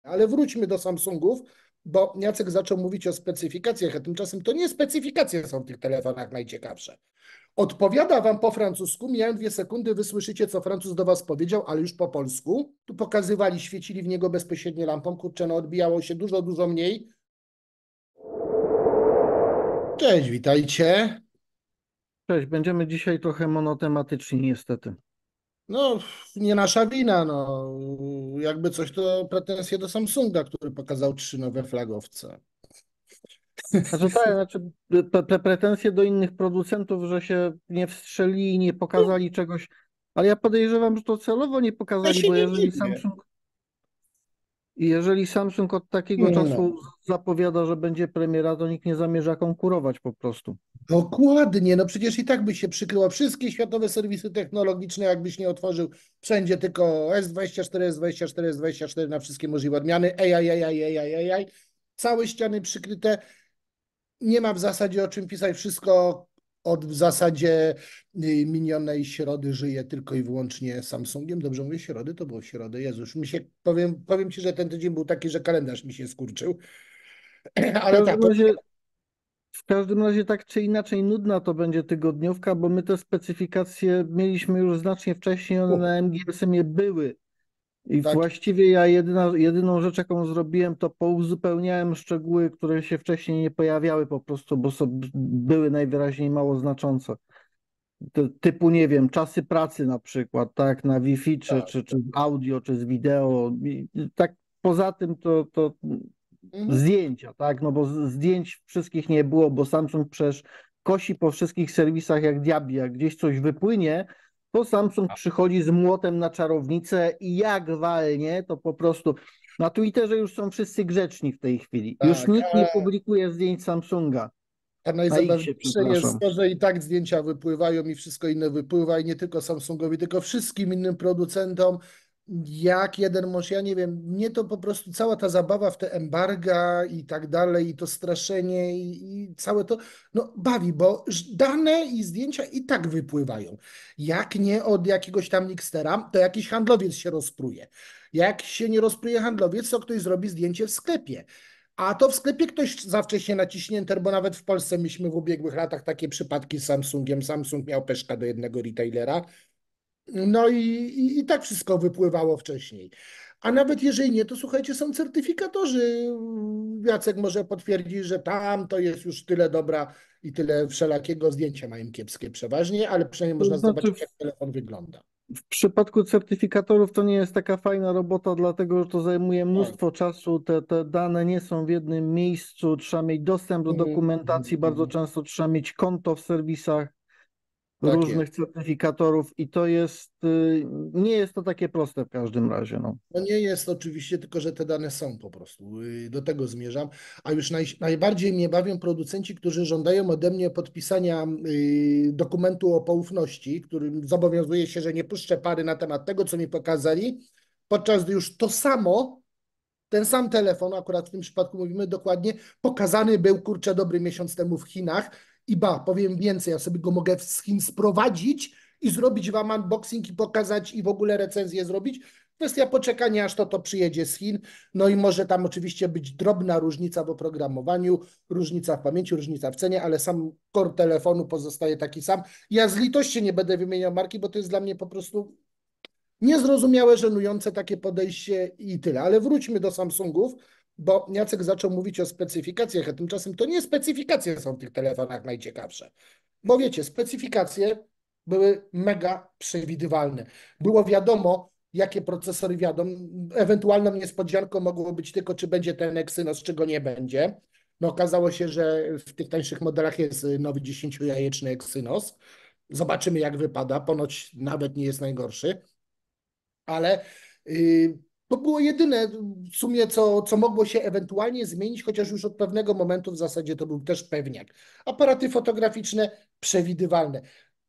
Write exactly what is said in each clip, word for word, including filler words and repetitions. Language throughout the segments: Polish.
Ale wróćmy do Samsungów, bo Jacek zaczął mówić o specyfikacjach, a tymczasem to nie specyfikacje są w tych telefonach najciekawsze. Odpowiada wam po francusku, miałem dwie sekundy, wy słyszycie, co Francuz do was powiedział, ale już po polsku. Tu pokazywali, świecili w niego bezpośrednio lampą, kurczę, no odbijało się dużo, dużo mniej. Cześć, witajcie. Cześć, będziemy dzisiaj trochę monotematyczni niestety. No, nie nasza wina, no. Jakby coś, to pretensje do Samsunga, który pokazał trzy nowe flagowce. Znaczy tak, znaczy te, te pretensje do innych producentów, że się nie wstrzelili, nie pokazali czegoś, ale ja podejrzewam, że to celowo nie Ja pokazali, się bo nie jeżeli dziwię. Samsung, jeżeli Samsung od takiego No. czasu zapowiada, że będzie premiera, to nikt nie zamierza konkurować po prostu. Dokładnie, no przecież i tak by się przykryło wszystkie światowe serwisy technologiczne, jakbyś nie otworzył wszędzie tylko S dwadzieścia cztery, S dwadzieścia cztery, S dwadzieścia cztery na wszystkie możliwe odmiany, A I, A I, A I, A I, A I, całe ściany przykryte, nie ma w zasadzie o czym pisać, wszystko od w zasadzie y, minionej środy żyje tylko i wyłącznie Samsungiem. Dobrze mówię, środy? To było środy, Jezus, mi się, powiem, powiem Ci, że ten tydzień był taki, że kalendarz mi się skurczył, W ale tak, każdym razie, w każdym razie tak czy inaczej nudna to będzie tygodniówka, bo my te specyfikacje mieliśmy już znacznie wcześniej, one na M G S M-ie były. I tak, właściwie ja jedyna, jedyną rzecz, jaką zrobiłem, to pouzupełniałem szczegóły, które się wcześniej nie pojawiały po prostu, bo sobie były najwyraźniej mało znaczące. Ty- Typu, nie wiem, czasy pracy na przykład, tak, na Wi-Fi, czy, tak. czy, czy z audio, czy z wideo. I tak poza tym to, to Mhm. zdjęcia, tak, no bo z- zdjęć wszystkich nie było, bo Samsung przecież kosi po wszystkich serwisach jak diabli, jak gdzieś coś wypłynie, to Samsung przychodzi z młotem na czarownicę i jak walnie, to po prostu na Twitterze już są wszyscy grzeczni w tej chwili. Już Tak, nikt nie publikuje zdjęć Samsunga. a Na X, najzabawniejsze jest przepraszam. to, że i tak zdjęcia wypływają i wszystko inne wypływa i nie tylko Samsungowi, tylko wszystkim innym producentom. Jak jeden mąż, ja nie wiem, mnie to po prostu cała ta zabawa w te embarga i tak dalej, i to straszenie i, i całe to, no bawi, bo ż- dane i zdjęcia i tak wypływają. Jak nie od jakiegoś tam Nixtera, to jakiś handlowiec się rozpruje. Jak się nie rozpruje handlowiec, to ktoś zrobi zdjęcie w sklepie. A to w sklepie ktoś za wcześnie naciśnie Enter, bo nawet w Polsce mieliśmy w ubiegłych latach takie przypadki z Samsungiem. Samsung miał peszka do jednego retailera. No i, i, i tak wszystko wypływało wcześniej. A nawet jeżeli nie, to słuchajcie, są certyfikatorzy. Jacek może potwierdzić, że tam to jest już tyle dobra i tyle wszelakiego. Zdjęcia mają kiepskie przeważnie, ale przynajmniej To można znaczy zobaczyć, w, jak telefon wygląda. w przypadku certyfikatorów to nie jest taka fajna robota, dlatego że to zajmuje Tak. mnóstwo czasu, te, te dane nie są w jednym miejscu, trzeba mieć dostęp do Mhm, mhm, dokumentacji, bardzo mhm. często trzeba mieć konto w serwisach Tak jest. różnych certyfikatorów i to jest, y, nie jest to takie proste w każdym razie, no. No nie jest oczywiście, tylko że te dane są po prostu. Y, Do tego zmierzam. A już naj, najbardziej mnie bawią producenci, którzy żądają ode mnie podpisania y, dokumentu o poufności, którym zobowiązuję się, że nie puszczę pary na temat tego, co mi pokazali, podczas gdy już to samo, ten sam telefon, akurat w tym przypadku mówimy dokładnie, pokazany był, kurczę, dobry miesiąc temu w Chinach. I ba, powiem więcej, ja sobie go mogę z Chin sprowadzić i zrobić wam unboxing i pokazać i w ogóle recenzję zrobić. Kwestia poczekania, aż to to przyjedzie z Chin. No i może tam oczywiście być drobna różnica w oprogramowaniu, różnica w pamięci, różnica w cenie, ale sam core telefonu pozostaje taki sam. Ja z litości nie będę wymieniał marki, bo to jest dla mnie po prostu niezrozumiałe, żenujące takie podejście i tyle. Ale wróćmy do Samsungów, bo Jacek zaczął mówić o specyfikacjach, a tymczasem to nie specyfikacje są w tych telefonach najciekawsze. Bo wiecie, specyfikacje były mega przewidywalne. Było wiadomo, jakie procesory wiadomo. Ewentualną niespodzianką mogło być tylko, czy będzie ten Exynos, czy go nie będzie. No okazało się, że w tych tańszych modelach jest nowy dziesięciojajeczny Exynos. Zobaczymy, jak wypada. Ponoć nawet nie jest najgorszy, ale y, to było jedyne w sumie, co, co mogło się ewentualnie zmienić, chociaż już od pewnego momentu w zasadzie to był też pewniak. Aparaty fotograficzne przewidywalne.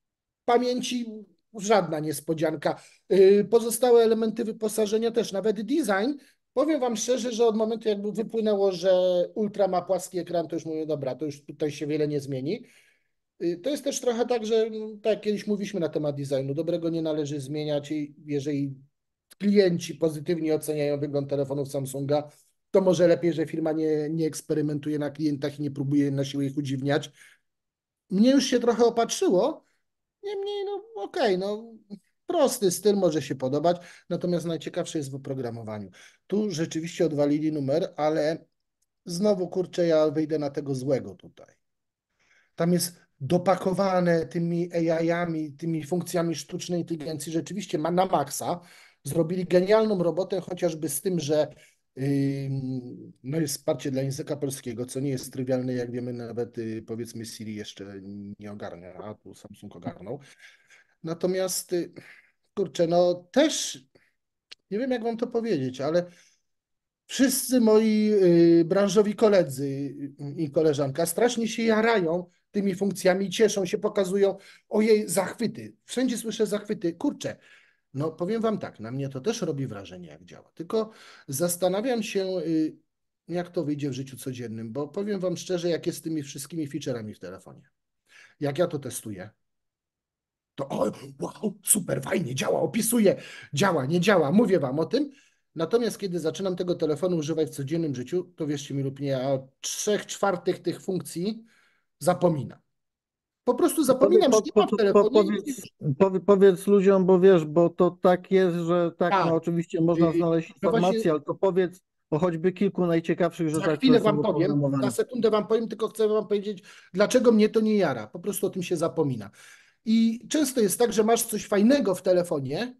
Pamięci żadna niespodzianka. Y, Pozostałe elementy wyposażenia też, nawet design. Powiem Wam szczerze, że od momentu jakby wypłynęło, że Ultra ma płaski ekran, to już mówię, dobra, to już tutaj się wiele nie zmieni. Y, To jest też trochę tak, że mm, tak jak kiedyś mówiliśmy na temat designu, dobrego nie należy zmieniać i jeżeli klienci pozytywnie oceniają wygląd telefonów Samsunga, to może lepiej, że firma nie, nie eksperymentuje na klientach i nie próbuje na siłę ich udziwniać. Mnie już się trochę opatrzyło, niemniej, no okej, okay, no prosty styl może się podobać, natomiast najciekawsze jest w oprogramowaniu. Tu rzeczywiście odwalili numer, ale znowu, kurczę, ja wyjdę na tego złego tutaj. Tam jest dopakowane tymi A I-ami, tymi funkcjami sztucznej inteligencji, rzeczywiście ma na maksa. Zrobili genialną robotę, chociażby z tym, że yy, no jest wsparcie dla języka polskiego, co nie jest trywialne, jak wiemy, nawet yy, powiedzmy Siri jeszcze nie ogarnia, a tu Samsung ogarnął. Natomiast, yy, kurczę, no też nie wiem, jak wam to powiedzieć, ale wszyscy moi y, branżowi koledzy i koleżanka strasznie się jarają tymi funkcjami, cieszą się, pokazują, ojej, zachwyty. Wszędzie słyszę zachwyty. Kurczę, no powiem wam tak, na mnie to też robi wrażenie, jak działa. Tylko zastanawiam się, y, jak to wyjdzie w życiu codziennym, bo powiem wam szczerze, jak jest z tymi wszystkimi featureami w telefonie. Jak ja to testuję, to o, wow, super, fajnie, działa, opisuję, działa, nie działa, mówię wam o tym. Natomiast kiedy zaczynam tego telefonu używać w codziennym życiu, to wierzcie mi lub nie, ja o trzech czwartych tych funkcji zapominam. Po prostu Powie, zapominam, że po, nie po, ma w po, telefonie i powiedz, powie, powiedz ludziom, bo wiesz, bo to tak jest, że tak, no tak. oczywiście można y, znaleźć No właśnie informacje, ale to powiedz o choćby kilku najciekawszych za rzeczach, które chwilę są wam powiem, za oprogramowane. sekundę wam powiem, tylko chcę wam powiedzieć, dlaczego mnie to nie jara. Po prostu o tym się zapomina. I często jest tak, że masz coś fajnego w telefonie,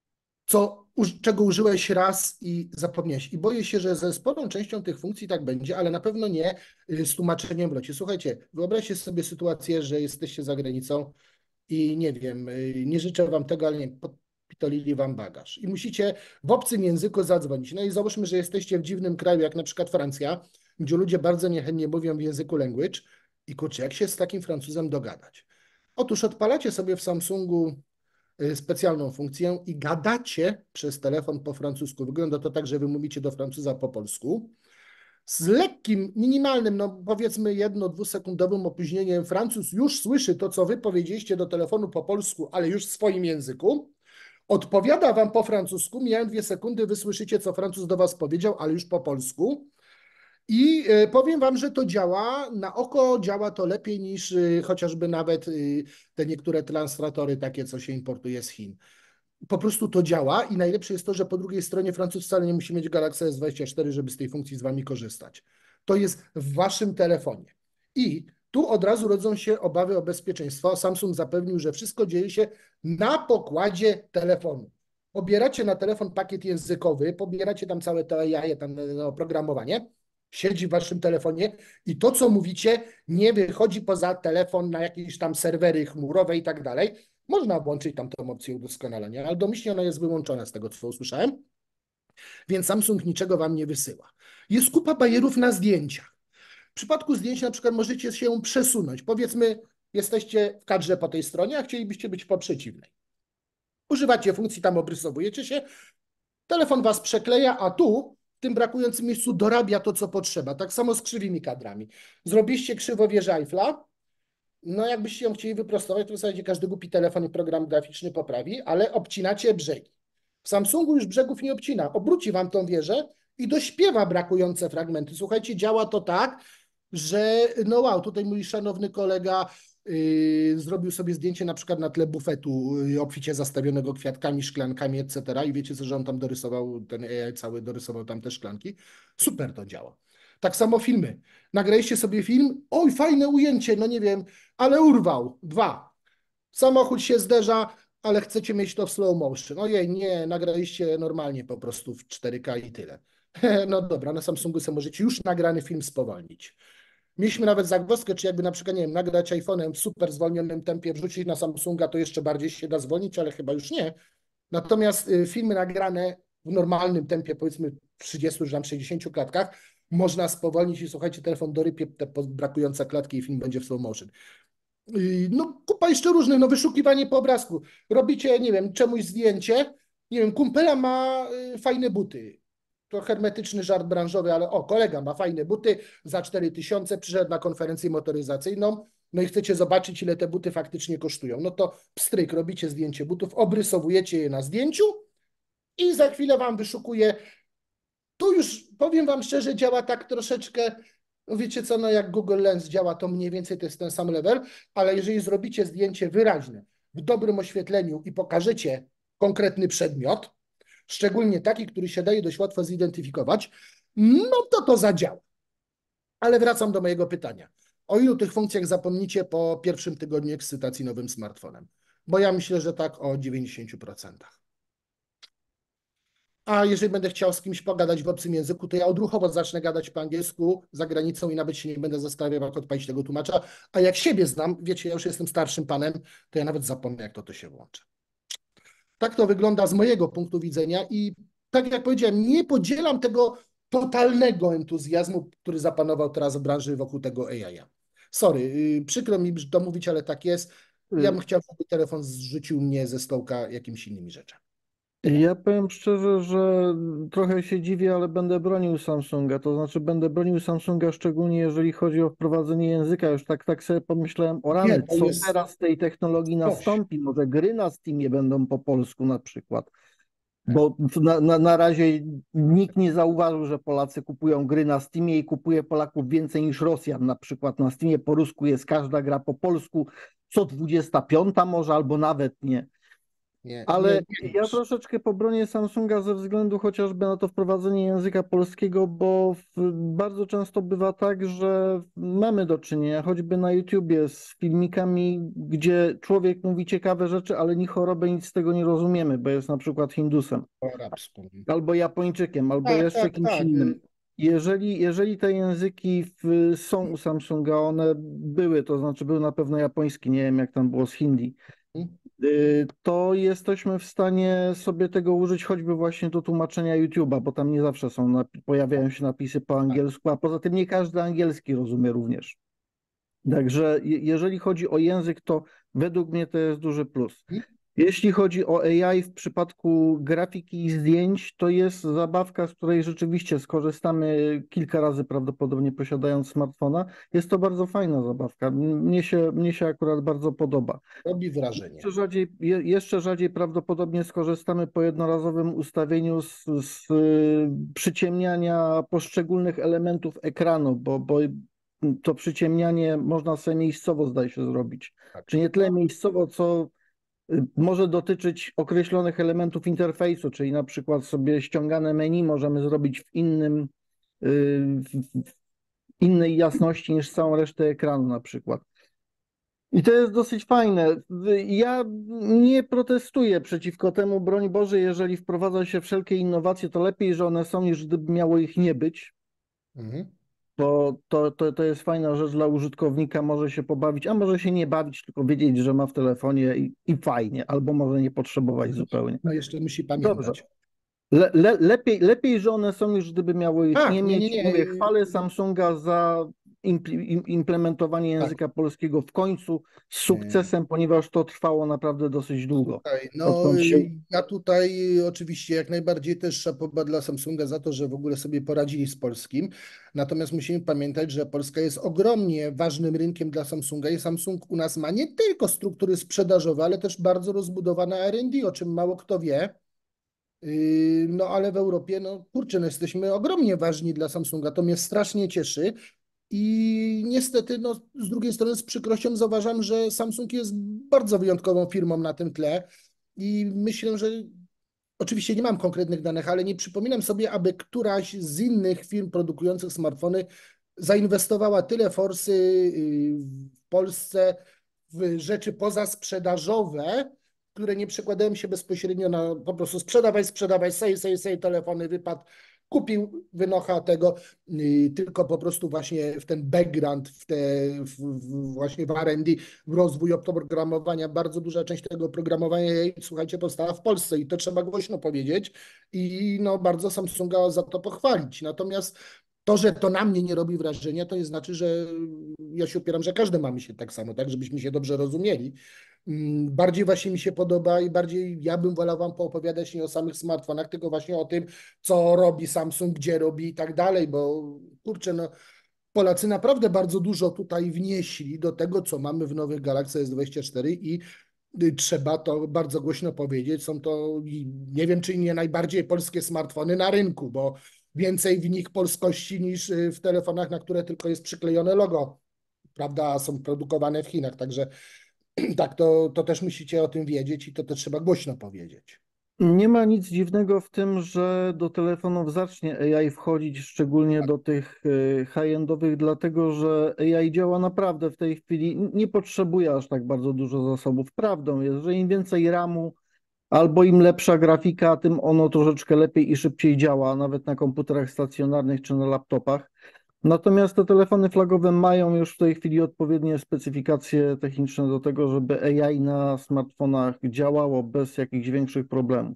co, czego użyłeś raz i zapomniałeś. I boję się, że ze sporą częścią tych funkcji tak będzie, ale na pewno nie y, z tłumaczeniem w locie. Słuchajcie, wyobraźcie sobie sytuację, że jesteście za granicą i nie wiem, y, nie życzę wam tego, ale nie podpitolili wam bagaż. I musicie w obcym języku zadzwonić. No i załóżmy, że jesteście w dziwnym kraju, jak na przykład Francja, gdzie ludzie bardzo niechętnie mówią w języku language i kurczę, jak się z takim Francuzem dogadać? Otóż odpalacie sobie w Samsungu specjalną funkcję i gadacie przez telefon po francusku. Wygląda to tak, że wy mówicie do Francuza po polsku. Z lekkim, minimalnym, no powiedzmy jedno-dwusekundowym opóźnieniem Francuz już słyszy to, co wy powiedzieliście do telefonu po polsku, ale już w swoim języku. Odpowiada wam po francusku, mijają dwie sekundy, wy słyszycie, co Francuz do was powiedział, ale już po polsku. I powiem wam, że to działa, na oko działa to lepiej niż chociażby nawet te niektóre translatory takie, co się importuje z Chin. Po prostu to działa i najlepsze jest to, że po drugiej stronie Francuz wcale nie musi mieć Galaxy S dwadzieścia cztery, żeby z tej funkcji z wami korzystać. To jest w waszym telefonie. I tu od razu rodzą się obawy o bezpieczeństwo. Samsung zapewnił, że wszystko dzieje się na pokładzie telefonu. Pobieracie na telefon pakiet językowy, pobieracie tam całe to A I, tam oprogramowanie, siedzi w waszym telefonie i to, co mówicie, nie wychodzi poza telefon na jakieś tam serwery chmurowe i tak dalej. Można włączyć tam tą opcję udoskonalenia, ale domyślnie ona jest wyłączona z tego, co usłyszałem, więc Samsung niczego wam nie wysyła. Jest kupa bajerów na zdjęciach. W przypadku zdjęć na przykład możecie się przesunąć. Powiedzmy, jesteście w kadrze po tej stronie, a chcielibyście być po przeciwnej. Używacie funkcji, tam obrysowujecie się, telefon was przekleja, a tu w tym brakującym miejscu dorabia to, co potrzeba. Tak samo z krzywymi kadrami. Zrobiliście krzywo wieżę Eiffla, no jakbyście ją chcieli wyprostować, to w zasadzie każdy głupi telefon i program graficzny poprawi, ale obcinacie brzegi. W Samsungu już brzegów nie obcina. Obróci wam tą wieżę i dośpiewa brakujące fragmenty. Słuchajcie, działa to tak, że no wow, tutaj mój szanowny kolega yy, zrobił sobie zdjęcie na przykład na tle bufetu yy, obficie zastawionego kwiatkami, szklankami, et cetera. I wiecie co, że on tam dorysował, ten A I cały dorysował tam te szklanki. Super to działa. Tak samo filmy. Nagraliście sobie film, oj, fajne ujęcie, no nie wiem, ale urwał. Dwa. Samochód się zderza, ale chcecie mieć to w slow motion. Ojej, nie, nagraliście normalnie po prostu w cztery K i tyle. No dobra, na Samsungu sobie możecie już nagrany film spowolnić. Mieliśmy nawet zagwozdkę, czy jakby na przykład, nie wiem, nagrać iPhone'em w super zwolnionym tempie, wrzucić na Samsunga, to jeszcze bardziej się da zwolnić, ale chyba już nie. Natomiast y, filmy nagrane w normalnym tempie, powiedzmy w trzydziestu czy tam sześćdziesięciu klatkach, można spowolnić i słuchajcie, telefon dorypie te brakujące klatki i film będzie w slow motion. Y, No, kupa jeszcze różnych, no wyszukiwanie po obrazku. Robicie, nie wiem, czemuś zdjęcie, nie wiem, kumpela ma y, fajne buty. To hermetyczny żart branżowy, ale o, kolega ma fajne buty za cztery tysiące, przyszedł na konferencję motoryzacyjną, no i chcecie zobaczyć, ile te buty faktycznie kosztują. No to pstryk, robicie zdjęcie butów, obrysowujecie je na zdjęciu i za chwilę wam wyszukuje. Tu już, powiem wam szczerze, działa tak troszeczkę, no wiecie co, no jak Google Lens działa, to mniej więcej to jest ten sam level, ale jeżeli zrobicie zdjęcie wyraźne, w dobrym oświetleniu i pokażecie konkretny przedmiot, szczególnie taki, który się daje dość łatwo zidentyfikować, no to to zadziała. Ale wracam do mojego pytania. O ilu tych funkcjach zapomnicie po pierwszym tygodniu ekscytacji nowym smartfonem? Bo ja myślę, że tak o dziewięćdziesiąt procent. A jeżeli będę chciał z kimś pogadać w obcym języku, to ja odruchowo zacznę gadać po angielsku za granicą i nawet się nie będę zastanawiał, jak odpalić tego tłumacza. A jak siebie znam, wiecie, ja już jestem starszym panem, to ja nawet zapomnę, jak to, to się włączy. Tak to wygląda z mojego punktu widzenia i tak jak powiedziałem, nie podzielam tego totalnego entuzjazmu, który zapanował teraz w branży wokół tego A I. Sorry, yy, przykro mi to mówić, ale tak jest. Ja bym Y, chciał, żeby telefon zrzucił mnie ze stołka jakimiś innymi rzeczami. Tyle. Ja powiem szczerze, że trochę się dziwię, ale będę bronił Samsunga. To znaczy będę bronił Samsunga szczególnie jeżeli chodzi o wprowadzenie języka. Już tak, tak sobie pomyślałem, o Nie, rany, to co jest teraz z tej technologii coś. nastąpi? Może gry na Steamie będą po polsku na przykład. Bo na, na, na razie nikt nie zauważył, że Polacy kupują gry na Steamie i kupuje Polaków więcej niż Rosjan. Na przykład na Steamie po rusku jest każda gra po polsku, co dwudziesta piąta może, albo nawet nie. Nie, nie, Ale nie ja już. troszeczkę pobronię Samsunga ze względu chociażby na to wprowadzenie języka polskiego, bo w, bardzo często bywa tak, że mamy do czynienia choćby na YouTubie z filmikami, gdzie człowiek mówi ciekawe rzeczy, ale ni chorobę nic z tego nie rozumiemy, bo jest na przykład Hindusem, Po arabsku. albo Japończykiem, albo Tak, jeszcze tak, kimś tak. innym. y, Jeżeli, jeżeli te języki w, są u Samsunga, one były, to znaczy był na pewno japoński, nie wiem jak tam było z Hindi, hmm? y, to jesteśmy w stanie sobie tego użyć choćby właśnie do tłumaczenia YouTube'a, bo tam nie zawsze są, napi- pojawiają się napisy po Tak. angielsku, a poza tym nie każdy angielski rozumie również. Także je- jeżeli chodzi o język, to według mnie to jest duży plus. Hmm? Jeśli chodzi o A I w przypadku grafiki i zdjęć, to jest zabawka, z której rzeczywiście skorzystamy kilka razy prawdopodobnie posiadając smartfona. Jest to bardzo fajna zabawka. Mnie się, mnie się akurat bardzo podoba. Robi wrażenie. Jeszcze rzadziej, je- jeszcze rzadziej prawdopodobnie skorzystamy po jednorazowym ustawieniu z, z y, przyciemniania poszczególnych elementów ekranu, bo, bo to przyciemnianie można sobie miejscowo, zdaje się, zrobić. Tak. Czy nie tyle miejscowo, co y, może dotyczyć określonych elementów interfejsu, czyli na przykład sobie ściągane menu możemy zrobić w innym, y, w w innej jasności niż całą resztę ekranu na przykład. I to jest dosyć fajne. Ja nie protestuję przeciwko temu, broń Boże, jeżeli wprowadza się wszelkie innowacje, to lepiej, że one są, niż gdyby miało ich nie być. Mhm. To, to, to, to jest fajna rzecz dla użytkownika, może się pobawić, a może się nie bawić, tylko wiedzieć, że ma w telefonie i, i fajnie, albo może nie potrzebować zupełnie. No jeszcze musi Dobrze. pamiętać. Le, le, lepiej, lepiej, że one są, niż gdyby miało ich Tak, nie nie, nie, mieć. nie. Mówię, y, chwalę Samsunga za impl- im- implementowanie Tak. języka polskiego w końcu z y, sukcesem, ponieważ to trwało naprawdę dosyć długo. Słuchaj, no Odkąd się... y, ja tutaj y, oczywiście jak najbardziej też szapoba dla Samsunga za to, że w ogóle sobie poradzili z polskim. Natomiast musimy pamiętać, że Polska jest ogromnie ważnym rynkiem dla Samsunga i Samsung u nas ma nie tylko struktury sprzedażowe, ale też bardzo rozbudowane R and D, o czym mało kto wie. Y, No ale w Europie, no kurczę, no jesteśmy ogromnie ważni dla Samsunga. To mnie strasznie cieszy. I niestety, no, z drugiej strony z przykrością zauważam, że Samsung jest bardzo wyjątkową firmą na tym tle i myślę, że oczywiście nie mam konkretnych danych, ale nie przypominam sobie, aby któraś z innych firm produkujących smartfony zainwestowała tyle forsy y, w Polsce w rzeczy pozasprzedażowe, które nie przekładają się bezpośrednio na po prostu sprzedawaj, sprzedawaj, sej, sej, sej, telefony, wypad, kupił, wynocha tego, y, tylko po prostu właśnie w ten background, w te w, w właśnie w R and D, w rozwój oprogramowania. Bardzo duża część tego oprogramowania, słuchajcie, powstała w Polsce i to trzeba głośno powiedzieć i no bardzo Samsunga za to pochwalić. Natomiast to, że to na mnie nie robi wrażenia, to nie znaczy, że ja się opieram, że każdy ma myśleć tak samo, tak, żebyśmy się dobrze rozumieli. Mm, Bardziej właśnie mi się podoba i bardziej ja bym wolał wam poopowiadać nie o samych smartfonach, tylko właśnie o tym, co robi Samsung, gdzie robi i tak dalej, bo kurczę, no Polacy naprawdę bardzo dużo tutaj wnieśli do tego, co mamy w nowych Galaxy S dwadzieścia cztery i y, trzeba to bardzo głośno powiedzieć. Są to, nie wiem, czy nie najbardziej polskie smartfony na rynku, bo więcej w nich polskości niż y, w telefonach, na które tylko jest przyklejone logo, prawda, są produkowane w Chinach. Także tak, to, to też musicie o tym wiedzieć i to też trzeba głośno powiedzieć. Nie ma nic dziwnego w tym, że do telefonów zacznie A I wchodzić, szczególnie do tych y, high-endowych, dlatego że A I działa naprawdę w tej chwili, nie potrzebuje aż tak bardzo dużo zasobów. Prawdą jest, że im więcej ramu albo im lepsza grafika, tym ono troszeczkę lepiej i szybciej działa, nawet na komputerach stacjonarnych czy na laptopach. Natomiast te telefony flagowe mają już w tej chwili odpowiednie specyfikacje techniczne do tego, żeby A I na smartfonach działało bez jakichś większych problemów.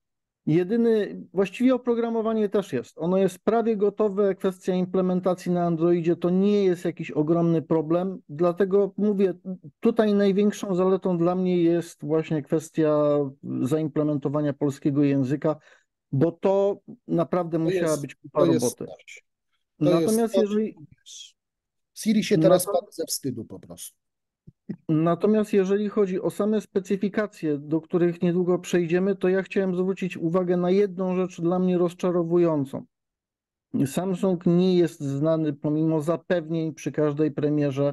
Jedyny, właściwie oprogramowanie też jest. Ono jest prawie gotowe. Kwestia implementacji na Androidzie to nie jest jakiś ogromny problem. Dlatego mówię, tutaj największą zaletą dla mnie jest właśnie kwestia zaimplementowania polskiego języka, bo to naprawdę To musiała jest, być kupa to jest roboty. coś. To jest Natomiast to, jeżeli, wiesz, Siri się teraz nato- padł ze wstydu po prostu. Natomiast jeżeli chodzi o same specyfikacje, do których niedługo przejdziemy, to ja chciałem zwrócić uwagę na jedną rzecz dla mnie rozczarowującą. Samsung nie jest znany, pomimo zapewnień przy każdej premierze,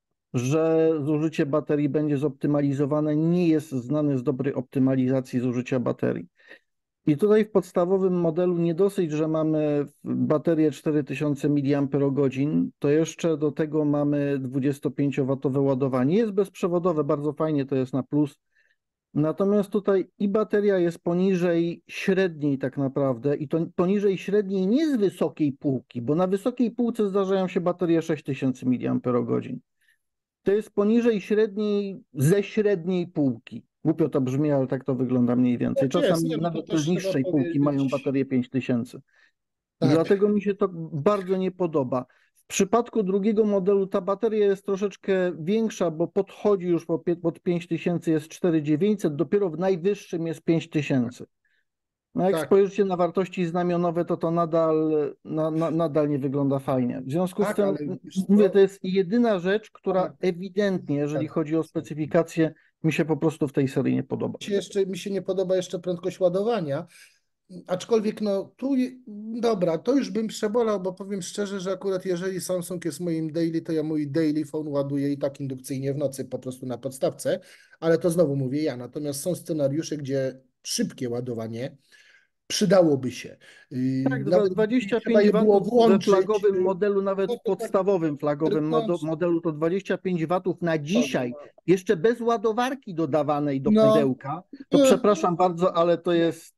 że zużycie baterii będzie zoptymalizowane, nie jest znany z dobrej optymalizacji zużycia baterii. I tutaj w podstawowym modelu nie dosyć, że mamy baterię cztery tysiące miliamperogodzin, to jeszcze do tego mamy dwudziestopięciowatowe ładowanie. Jest bezprzewodowe, bardzo fajnie, to jest na plus. Natomiast tutaj i bateria jest poniżej średniej tak naprawdę i to poniżej średniej nie z wysokiej półki, bo na wysokiej półce zdarzają się baterie sześć tysięcy miliamperogodzin. To jest poniżej średniej ze średniej półki. Głupio to brzmi, ale tak to wygląda mniej więcej. Tak jest, Czasami nie, no to nawet te też z trzeba niższej półki mają powiedzieć. baterię pięć tysięcy. Tak, Dlatego mi się to bardzo nie podoba. W przypadku drugiego modelu ta bateria jest troszeczkę większa, bo podchodzi już po pie- pod pięć tysięcy, jest cztery tysiące dziewięćset, dopiero w najwyższym jest pięć tysięcy. No jak tak, spojrzycie na wartości znamionowe, to to nadal, na, na, nadal nie wygląda fajnie. W związku z tak, ale tym, wiesz mówię, to co? jest jedyna rzecz, która Tak, ewidentnie, jeżeli tak. chodzi o specyfikację, mi się po prostu w tej serii nie podoba. Mi się jeszcze, mi się nie podoba jeszcze prędkość ładowania, aczkolwiek no tu, je- dobra, to już bym przebolał, bo powiem szczerze, że akurat jeżeli Samsung jest moim daily, to ja mój daily phone ładuję i tak indukcyjnie w nocy po prostu na podstawce, ale to znowu mówię ja, natomiast są scenariusze, gdzie szybkie ładowanie przydałoby się. Yy, Tak, dwa- Nawet gdyby dwadzieścia trzeba pięć je było watów we włączyć, flagowym yy, modelu, nawet no w to tak podstawowym flagowym modo- zerknąć, modelu to dwadzieścia pięć watów na dzisiaj, to- jeszcze bez ładowarki dodawanej do no, pudełka, to to przepraszam bardzo, ale to jest,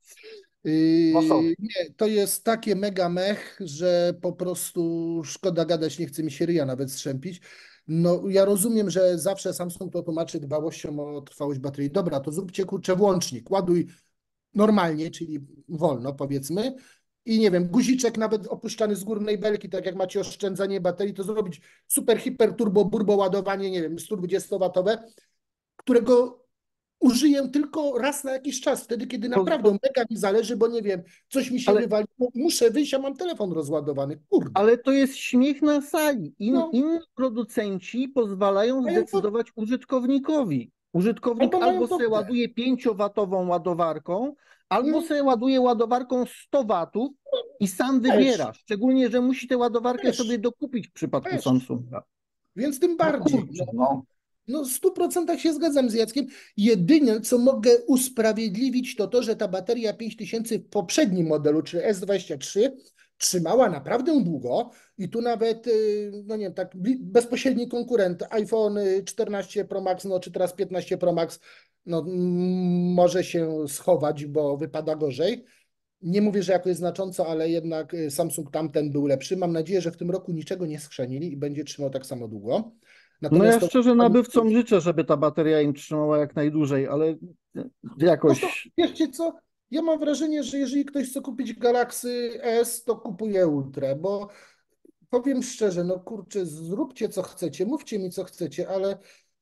no sorry. Yy, nie, to jest takie mega mech, że po prostu szkoda gadać, nie chce mi się ryja nawet strzępić. No, ja rozumiem, że zawsze Samsung to tłumaczy dbałością o trwałość baterii. Dobra, to zróbcie kurczę włącznik, ładuj normalnie, czyli wolno powiedzmy. I nie wiem, guziczek nawet opuszczany z górnej belki, tak jak macie oszczędzanie baterii, to zrobić super, hiper, turbo, burbo ładowanie, nie wiem, sto dwudziestowatowe, którego użyję tylko raz na jakiś czas, wtedy, kiedy To, naprawdę to, mega mi zależy, bo nie wiem, coś mi się ale wywaliło, muszę wyjść, a mam telefon rozładowany. Kurde. Ale to jest śmiech na sali. In, No, inni producenci pozwalają mają to, zdecydować użytkownikowi. Użytkownik albo mają albo to sobie w D. ładuje pięciowatową ładowarką, albo Mm, sobie ładuje ładowarką sto watów i sam Też, wybiera. Szczególnie, że musi tę ładowarkę sobie też, dokupić w przypadku też. Samsunga. Więc tym No bardziej. kurczę, No, no. no w stu procentach się zgadzam z Jackiem. Jedyne, co mogę usprawiedliwić, to to, że ta bateria pięć tysięcy w poprzednim modelu, czyli S dwadzieścia trzy, trzymała naprawdę długo i tu nawet, y, no nie wiem, tak bli- bezpośredni konkurent iPhone czternaście Pro Max, no czy teraz piętnaście Pro Max, no mm, może się schować, bo wypada gorzej. Nie mówię, że jakoś znacząco, ale jednak y, Samsung tamten był lepszy. Mam nadzieję, że w tym roku niczego nie schrzanili i będzie trzymał tak samo długo. No ja Natomiast to szczerze nabywcom życzę, żeby ta bateria im trzymała jak najdłużej, ale no to jakoś. wiecie co? Ja mam wrażenie, że jeżeli ktoś chce kupić Galaxy S, to kupuje Ultra, bo powiem szczerze, no kurczę, zróbcie co chcecie, mówcie mi co chcecie, ale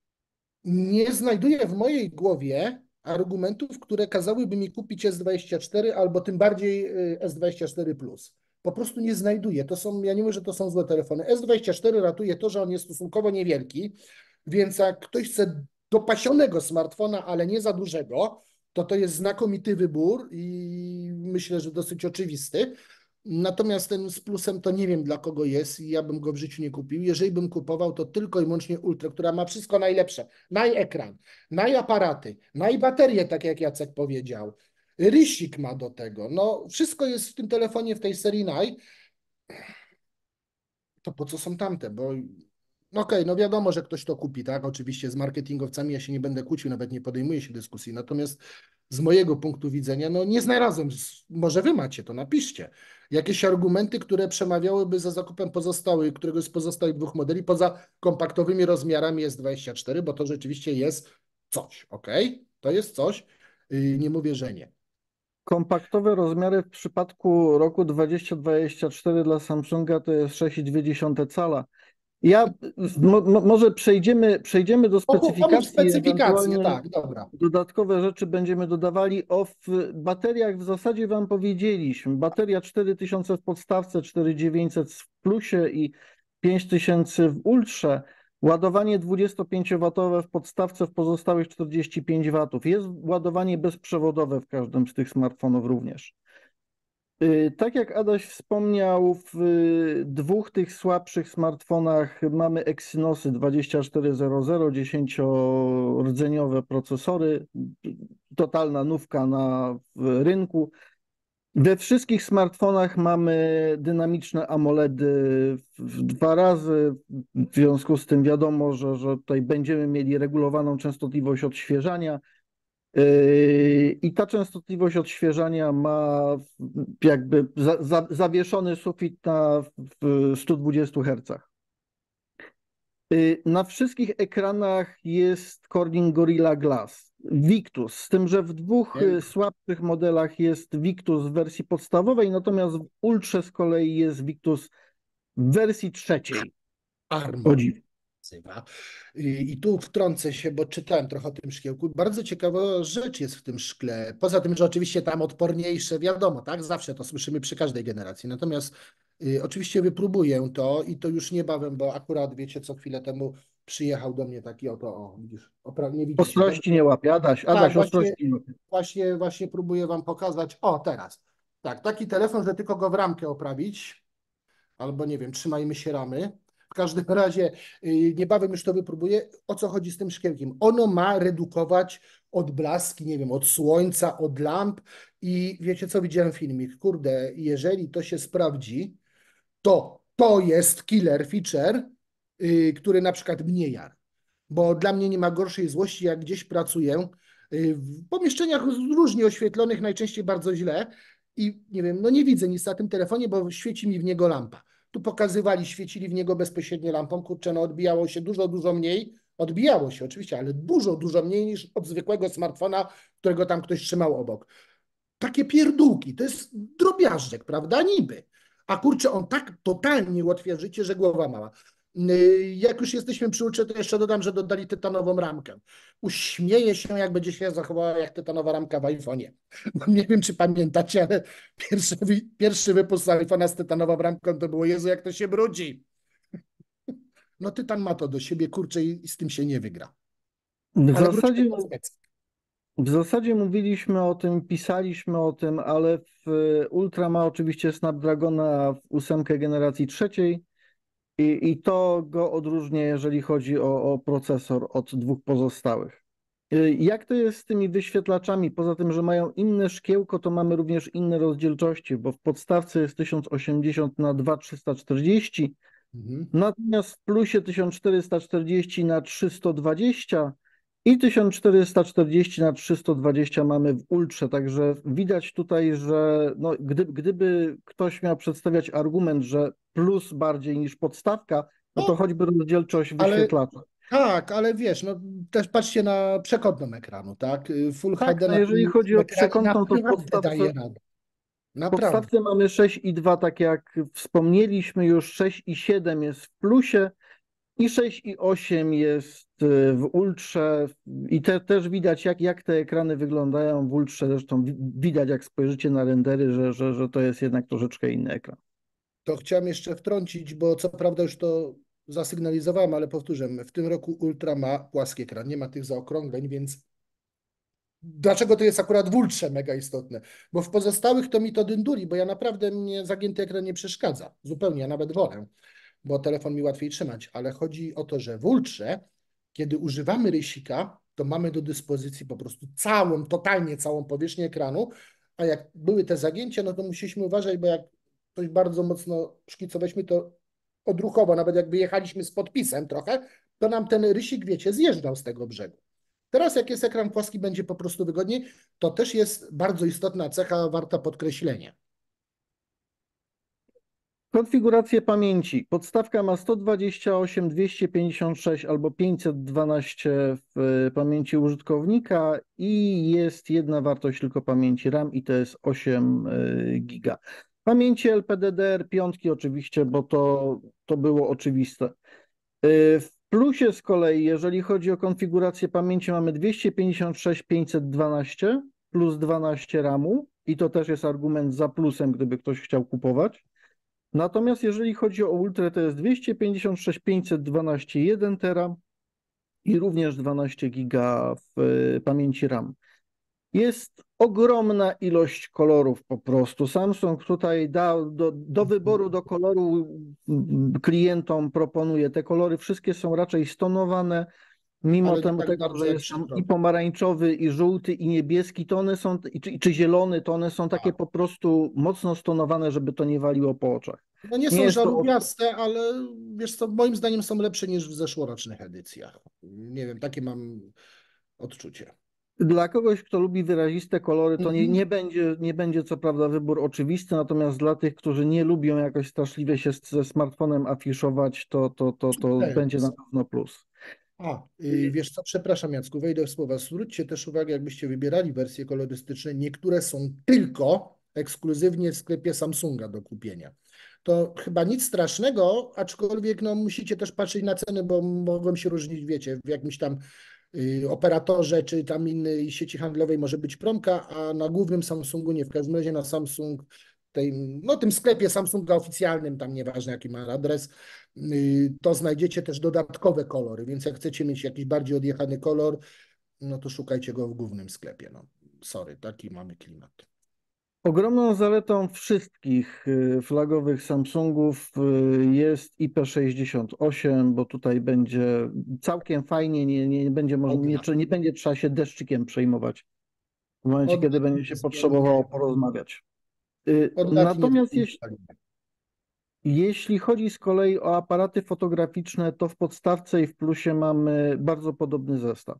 nie znajduję w mojej głowie argumentów, które kazałyby mi kupić S dwadzieścia cztery albo tym bardziej y, S dwadzieścia cztery Plus. Po prostu nie znajduję. To są, ja nie mówię, że to są złe telefony. S dwadzieścia cztery ratuje to, że on jest stosunkowo niewielki, więc jak ktoś chce do pasionego smartfona, ale nie za dużego, to to jest znakomity wybór i myślę, że dosyć oczywisty. Natomiast ten z plusem to nie wiem dla kogo jest i ja bym go w życiu nie kupił. Jeżeli bym kupował, to tylko i wyłącznie Ultra, która ma wszystko najlepsze. Najekran, najaparaty, najbaterię, tak jak Jacek powiedział. Rysik ma do tego. No, wszystko jest w tym telefonie, w tej serii Naj. To po co są tamte? Bo no okej, okay, no wiadomo, że ktoś to kupi, tak? Oczywiście z marketingowcami ja się nie będę kłócił, nawet nie podejmuję się dyskusji. Natomiast z mojego punktu widzenia, no nie znalazłem, może wy macie, to napiszcie. Jakieś argumenty, które przemawiałyby za zakupem pozostałych, któregoś z pozostałych dwóch modeli, poza kompaktowymi rozmiarami S dwadzieścia cztery, bo to rzeczywiście jest coś, ok? To jest coś, yy, nie mówię, że nie. Kompaktowe rozmiary w przypadku roku dwadzieścia dwadzieścia cztery dla Samsunga to jest sześć i dwie dziesiąte cala. Ja mo, mo, może przejdziemy, przejdziemy do Omów specyfikacji, specyfikację, ewentualnie tak, dobra. dodatkowe rzeczy będziemy dodawali. O w bateriach w zasadzie Wam powiedzieliśmy. Bateria cztery tysiące w podstawce, cztery tysiące dziewięćset w plusie i pięć tysięcy w ultrze. Ładowanie dwudziestopięciowatowe w podstawce, w pozostałych czterdzieści pięć watów. Jest ładowanie bezprzewodowe w każdym z tych smartfonów również. Tak jak Adaś wspomniał, w dwóch tych słabszych smartfonach mamy Exynosy dwadzieścia cztery zero, dziesięciordzeniowe procesory, totalna nówka na rynku. We wszystkich smartfonach mamy dynamiczne AMOLEDy w dwa razy, w związku z tym wiadomo, że, że tutaj będziemy mieli regulowaną częstotliwość odświeżania. I ta częstotliwość odświeżania ma jakby za, za, zawieszony sufit na stu dwudziestu hercach. Na wszystkich ekranach jest Corning Gorilla Glass, Victus, z tym, że w dwóch Wiem. słabszych modelach jest Victus w wersji podstawowej, natomiast w Ultrze z kolei jest Victus w wersji trzeciej. Armo. I, I tu wtrącę się, bo czytałem trochę o tym szkiełku. Bardzo ciekawa rzecz jest w tym szkle. Poza tym, że oczywiście tam odporniejsze, wiadomo, tak? Zawsze to słyszymy przy każdej generacji. Natomiast y, oczywiście wypróbuję to i to już niebawem, bo akurat wiecie, co chwilę temu przyjechał do mnie taki oto, o, widzisz, opra nie widzicie. Ostrości nie łapie, Adaś, Tak, Adaś, właśnie, ostrości nie łapie. właśnie, właśnie próbuję wam pokazać. O, teraz. Tak, taki telefon, że tylko go w ramkę oprawić, albo nie wiem, trzymajmy się ramy. W każdym razie yy, niebawem już to wypróbuję. O co chodzi z tym szkiełkiem? Ono ma redukować odblaski, nie wiem, od słońca, od lamp i wiecie co, widziałem filmik. Kurde, jeżeli to się sprawdzi, to to jest killer feature, yy, który na przykład mnie jara. Bo dla mnie nie ma gorszej złości, jak gdzieś pracuję yy, w pomieszczeniach różnie oświetlonych, najczęściej bardzo źle i nie wiem, no nie widzę nic na tym telefonie, bo świeci mi w niego lampa. Tu pokazywali, świecili w niego bezpośrednio lampą, kurczę, no odbijało się dużo, dużo mniej, odbijało się oczywiście, ale dużo, dużo mniej niż od zwykłego smartfona, którego tam ktoś trzymał obok. Takie pierdółki, to jest drobiażdżek, prawda, niby. A kurczę, on tak totalnie ułatwia życie, że głowa mała. Jak już jesteśmy przy Ultrze, to jeszcze dodam, że dodali tytanową ramkę. Uśmieję się, jak będzie się zachowała jak tytanowa ramka w iPhone'ie. Bo nie wiem, czy pamiętacie, ale pierwszy, pierwszy wypust z iPhone'a z tytanową ramką to było, Jezu, jak to się brudzi. No tytan ma to do siebie, kurczę, i z tym się nie wygra. W Ale zasadzie, do specy. w zasadzie mówiliśmy o tym, pisaliśmy o tym, ale w Ultra ma oczywiście Snapdragona w ósemkę generacji trzeciej i, i to go odróżnia, jeżeli chodzi o, o procesor od dwóch pozostałych. Jak to jest z tymi wyświetlaczami? Poza tym, że mają inne szkiełko, to mamy również inne rozdzielczości, bo w podstawce jest tysiąc osiemdziesiąt na dwa tysiące trzysta czterdzieści, Mhm. natomiast w plusie tysiąc czterysta czterdzieści na trzysta dwadzieścia i tysiąc czterysta czterdzieści na trzysta dwadzieścia mamy w Ultrze, także widać tutaj, że no, gdy, gdyby ktoś miał przedstawiać argument, że plus bardziej niż podstawka, no to No, choćby rozdzielczość ale wyświetlacza. tak, ale wiesz, no też patrzcie na przekątną ekranu, tak? Full Tak, H D no na jeżeli tym chodzi o ekranie przekątną, to w naprawdę podstawce, daje radę. w Naprawdę. podstawce mamy sześć i dwa, tak jak wspomnieliśmy już, sześć i siedem jest w plusie i sześć i osiem jest w Ultrze i te, też widać, jak, jak te ekrany wyglądają w Ultrze, zresztą widać, jak spojrzycie na rendery, że, że, że to jest jednak troszeczkę inny ekran. To chciałem jeszcze wtrącić, bo co prawda już to zasygnalizowałem, ale powtórzę, w tym roku Ultra ma płaski ekran, nie ma tych zaokrągleń, więc dlaczego to jest akurat w Ultrze mega istotne? Bo w pozostałych to mi to dynduli, bo ja naprawdę mnie zagięty ekran nie przeszkadza. Zupełnie, ja nawet wolę, bo telefon mi łatwiej trzymać, ale chodzi o to, że w Ultrze, kiedy używamy rysika, to mamy do dyspozycji po prostu całą, totalnie całą powierzchnię ekranu, a jak były te zagięcia, no to musieliśmy uważać, bo jak coś bardzo mocno szkicowaliśmy, to odruchowo, nawet jakby jechaliśmy z podpisem trochę, to nam ten rysik, wiecie, zjeżdżał z tego brzegu. Teraz jak jest ekran płaski, będzie po prostu wygodniej. To też jest bardzo istotna cecha, warta podkreślenia. Konfigurację pamięci. Podstawka ma sto dwadzieścia osiem, dwieście pięćdziesiąt sześć albo pięćset dwanaście w pamięci użytkownika i jest jedna wartość tylko pamięci RAM i to jest osiem giga. Pamięci L P D D R pięć oczywiście, bo to, to było oczywiste. W plusie z kolei, jeżeli chodzi o konfigurację pamięci, mamy dwieście pięćdziesiąt sześć, pięćset dwanaście plus dwanaście ramu i to też jest argument za plusem, gdyby ktoś chciał kupować. Natomiast jeżeli chodzi o Ultrę, to jest dwieście pięćdziesiąt sześć, pięćset dwanaście, jeden tera i również dwanaście giga w pamięci RAM. Jest ogromna ilość kolorów po prostu. Samsung tutaj dał do, do wyboru do koloru klientom proponuje. Te kolory wszystkie są raczej stonowane, mimo Ale tem, tak tego, bardzo że jak jest tam przykro. i pomarańczowy, i żółty, i niebieski, to one są, i, czy, czy zielony, to one są takie Tak. po prostu mocno stonowane, żeby to nie waliło po oczach. No nie Nie są jest to żarówiaste, ale wiesz co, moim zdaniem są lepsze niż w zeszłorocznych edycjach. Nie wiem, takie mam odczucie. Dla kogoś, kto lubi wyraziste kolory, to nie, Mhm. nie będzie, nie będzie co prawda wybór oczywisty, natomiast dla tych, którzy nie lubią jakoś straszliwie się ze smartfonem afiszować, to, to, to, to będzie na pewno plus. A, y, wiesz co, przepraszam Jacku, wejdę w słowa. Zwróćcie też uwagę, jakbyście wybierali wersje kolorystyczne, niektóre są tylko ekskluzywnie w sklepie Samsunga do kupienia. To chyba nic strasznego, aczkolwiek no, musicie też patrzeć na ceny, bo mogą się różnić, wiecie, w jakimś tam y, operatorze czy tam innej sieci handlowej może być promka, a na głównym Samsungu nie. W każdym razie na Samsung, tej, no tym sklepie Samsunga oficjalnym, tam nieważne jaki ma adres, y, to znajdziecie też dodatkowe kolory, więc jak chcecie mieć jakiś bardziej odjechany kolor, no to szukajcie go w głównym sklepie. No, sorry, taki mamy klimat. Ogromną zaletą wszystkich y, flagowych Samsungów y, jest I P sześćdziesiąt osiem, bo tutaj będzie całkiem fajnie, nie, nie, będzie, może, nie, Odna, trze- nie będzie trzeba się deszczykiem przejmować w momencie, od kiedy lat będzie nie się potrzebowało zmienimy. porozmawiać. Y, Od lat nie Natomiast jeśli zmienimy. Jeśli chodzi z kolei o aparaty fotograficzne, to w podstawce i w plusie mamy bardzo podobny zestaw.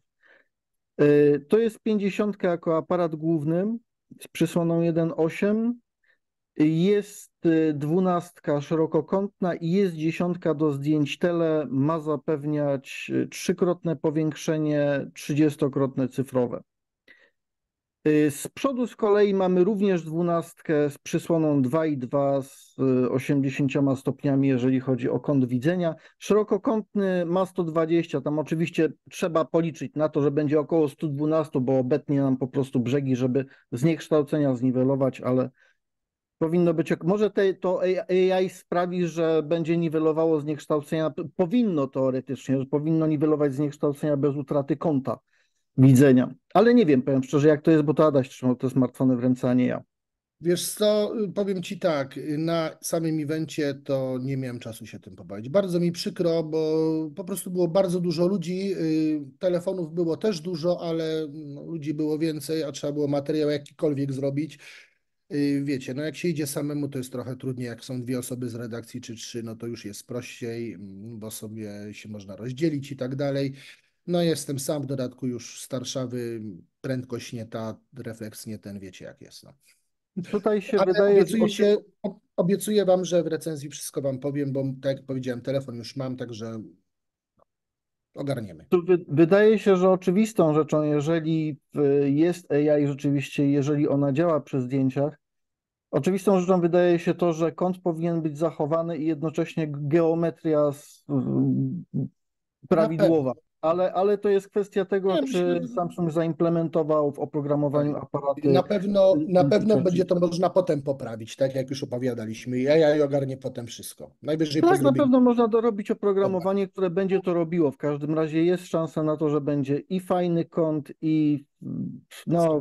Y, To jest pięćdziesiąt jako aparat główny z przysłoną jeden przecinek osiem. Jest y, dwunastka szerokokątna i jest dziesiątka do zdjęć tele. Ma zapewniać y, trzykrotne powiększenie, trzydziestokrotne cyfrowe. Y, Z przodu z kolei mamy również dwunastkę z przysłoną dwa i dwa z y, osiemdziesięcioma stopniami, jeżeli chodzi o kąt widzenia. Szerokokątny ma sto dwadzieścia, tam oczywiście trzeba policzyć na to, że będzie około sto dwanaście, bo obetnie nam po prostu brzegi, żeby zniekształcenia zniwelować, ale powinno być, może te, to A I sprawi, że będzie niwelowało zniekształcenia, powinno teoretycznie, że powinno niwelować zniekształcenia bez utraty kąta widzenia. Ale nie wiem, powiem szczerze, jak to jest, bo to Adaś trzymał te smartfony w ręce, a nie ja. Wiesz co, powiem Ci tak, na samym evencie to nie miałem czasu się tym pobawić. Bardzo mi przykro, bo po prostu było bardzo dużo ludzi, y, telefonów było też dużo, ale no, ludzi było więcej, a trzeba było materiał jakikolwiek zrobić. Y, Wiecie, no jak się idzie samemu, to jest trochę trudniej, jak są dwie osoby z redakcji czy trzy, no to już jest prościej, mm, bo sobie się można rozdzielić i tak dalej. No jestem sam, w dodatku już starszawy, prędkość nie ta, refleks nie ten, wiecie jak jest, no. Tutaj się Ale wydaje, że obiecuję oczy... się, obiecuję Wam, że w recenzji wszystko Wam powiem, bo tak jak powiedziałem, telefon już mam, także ogarniemy. tu wy... wydaje się, że oczywistą rzeczą, jeżeli y, jest A I rzeczywiście, jeżeli ona działa przy zdjęciach, oczywistą rzeczą wydaje się to, że kąt powinien być zachowany i jednocześnie geometria z... Na pewno, prawidłowa. ale, ale to jest kwestia tego, Ja myślę, czy Samsung zaimplementował w oprogramowaniu aparaty na pewno, na pewno będzie anti-cheating. to można potem poprawić, tak jak już opowiadaliśmy. Ja, ja ogarnię potem wszystko. Najwyżej po Tak, na zrobieniu. pewno można dorobić Dobra. oprogramowanie, które będzie to robiło. W każdym razie jest szansa na to, że będzie i fajny kąt, i no,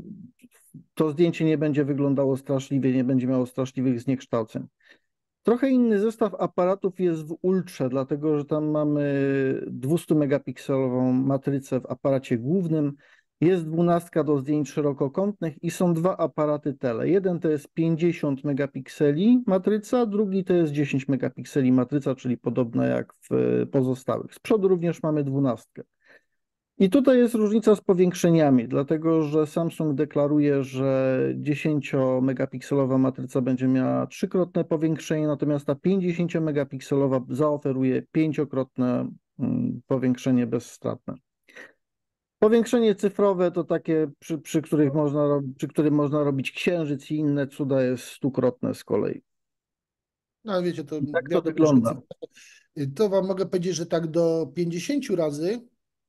to zdjęcie nie będzie wyglądało straszliwie, nie będzie miało straszliwych zniekształceń. Trochę inny zestaw aparatów jest w Ultrze, dlatego że tam mamy dwustumegapikselową matrycę w aparacie głównym, jest dwunastka do zdjęć szerokokątnych i są dwa aparaty tele. Jeden to jest pięćdziesiąt megapikseli matryca, drugi to jest dziesięć megapikseli matryca, czyli podobna jak w pozostałych. Z przodu również mamy dwunastkę. I tutaj jest różnica z powiększeniami, dlatego że Samsung deklaruje, że dziesięciomegapikselowa matryca będzie miała trzykrotne powiększenie, natomiast ta pięćdziesięciomegapikselowa zaoferuje pięciokrotne mm, powiększenie bezstratne. Powiększenie cyfrowe to takie, przy, przy, których można, rob- przy którym można robić księżyc i inne cuda, jest stukrotne z kolei. No ale wiecie, to I tak to wiadomo, że wygląda. cyfra- to wam mogę powiedzieć, że tak do pięćdziesięciu razy,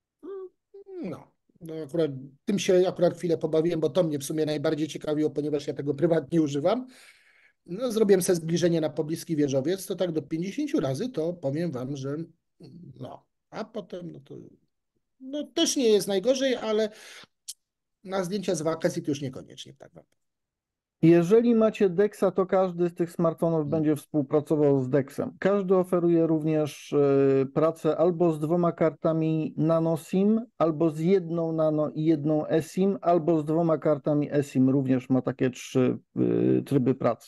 no, no akurat tym się akurat chwilę pobawiłem, bo to mnie w sumie najbardziej ciekawiło, ponieważ ja tego prywatnie używam. No, zrobiłem sobie zbliżenie na pobliski wieżowiec, to tak do pięćdziesięciu razy, to powiem wam, że no, a potem no to no, też nie jest najgorzej, ale na zdjęcia z wakacji to już niekoniecznie, tak wam Jeżeli macie Dexa, to każdy z tych smartfonów powiem. będzie współpracował z Dexem. Każdy oferuje również y, pracę albo z dwoma kartami nano SIM, albo z jedną nano i jedną eSIM, albo z dwoma kartami eSIM. Również ma takie trzy y, tryby pracy.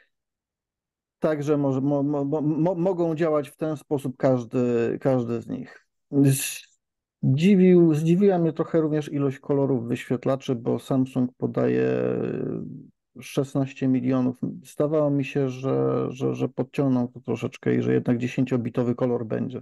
Także może, mo, mo, mo, mogą działać w ten sposób każdy, każdy z nich. Zdziwił, zdziwiła mnie trochę również ilość kolorów wyświetlaczy, bo Samsung podaje szesnaście milionów. Zdawało mi się, że, że, że podciągną to troszeczkę i że jednak dziesięciobitowy kolor będzie.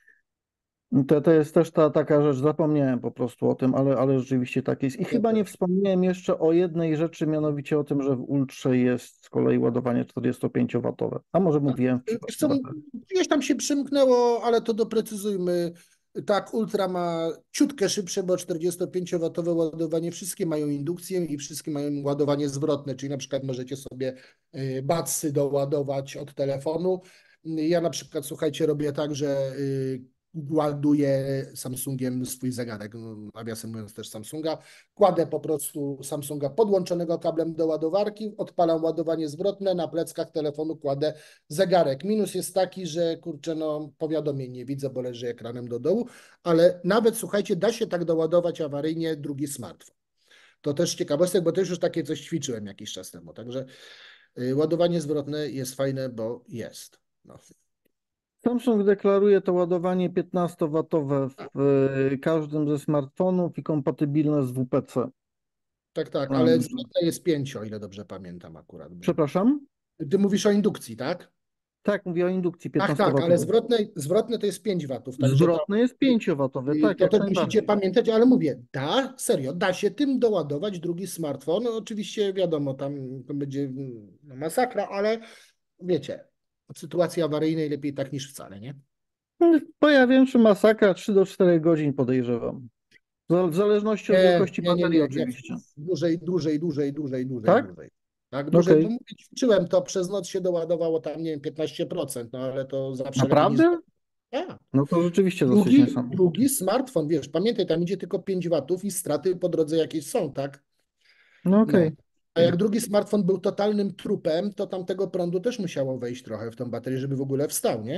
To, to jest też ta taka rzecz, zapomniałem po prostu o tym, ale, ale rzeczywiście tak jest. I Ja chyba nie też. wspomniałem jeszcze o jednej rzeczy, mianowicie o tym, że w Ultrze jest z kolei ładowanie czterdziestopięciowatowe. A może mówiłem w Wiesz co, przypadku Raptora. gdzieś tam się przymknęło, ale to doprecyzujmy. Tak, Ultra ma ciutkę szybsze, bo czterdziestopięciowatowe ładowanie. Wszystkie mają indukcję i wszystkie mają ładowanie zwrotne, czyli na przykład możecie sobie y, batsy doładować od telefonu. Ja na przykład, słuchajcie, robię tak, że y, ładuję Samsungiem swój zegarek, no, nawiasem mówiąc też Samsunga. Kładę po prostu Samsunga podłączonego kablem do ładowarki, odpalam ładowanie zwrotne, na pleckach telefonu kładę zegarek. Minus jest taki, że kurczę, no powiadomień nie widzę, bo leży ekranem do dołu, ale nawet słuchajcie, da się tak doładować awaryjnie drugi smartfon. To też ciekawostek, bo też już takie coś ćwiczyłem jakiś czas temu, także y, ładowanie zwrotne jest fajne, bo jest. No. Samsung deklaruje to ładowanie piętnastowatowe w y, każdym ze smartfonów i kompatybilne z W P C. Tak, tak, ale Um, zwrotne jest pięć, o ile dobrze pamiętam akurat. Bo... Przepraszam? Ty mówisz o indukcji, tak? Tak, mówię o indukcji Tak, tak, ale piętnastowatowej. zwrotne, zwrotne to jest pięć watów, także to, Zwrotny jest pięciowatowy, y, tak, to jak też musicie najbardziej. pamiętać, ale mówię, da, serio, da się tym doładować drugi smartfon. No, oczywiście wiadomo, tam to będzie mm, no, masakra, ale wiecie, w sytuacji awaryjnej lepiej tak niż wcale, nie? Pojawiam się masakra trzy do czterech godzin podejrzewam. W w zależności od Nie, wielkości nie, nie, baterii nie, nie. oczywiście. Dłużej, dłużej, dłużej, dłużej, dłużej, Tak? dłużej. Tak, dłużej, bo Okej. mówię, ćwiczyłem to, przez noc się doładowało tam, nie wiem, piętnaście procent, no ale to zawsze lepiej niż... Naprawdę? A, No to rzeczywiście dosyć drugi, niesamowite. drugi smartfon, wiesz, pamiętaj, tam idzie tylko pięć watów i straty po drodze jakieś są, tak? No No. okej. A jak drugi smartfon był totalnym trupem, to tam tego prądu też musiało wejść trochę w tą baterię, żeby w ogóle wstał, nie?